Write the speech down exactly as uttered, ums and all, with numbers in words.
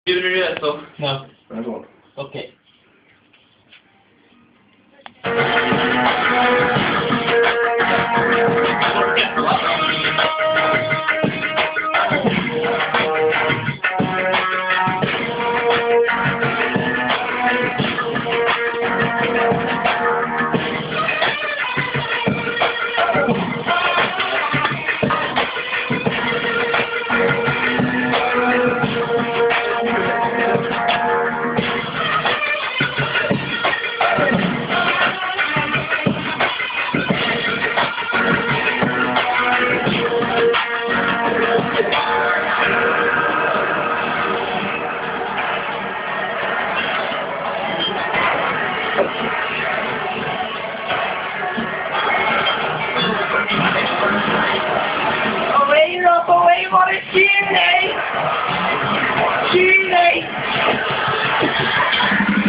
Skriver du det så? No. I don't. Okay. Away, Rob, away, what a cheer, eh? Cheer, eh?